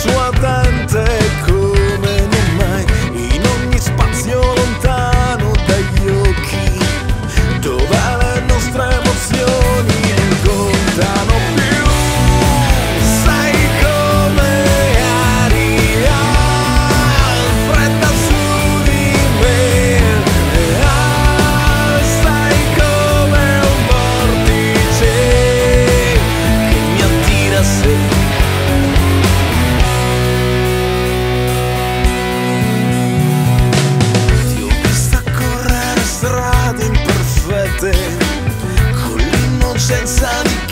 persuadente come non mai, in ogni spazio lontano dagli occhi, dove le nostre emozioni non contano più. Sei come aria fredda su di me, sei come un vortice che mi attira a sé. Strade imperfette, con l'innocenza di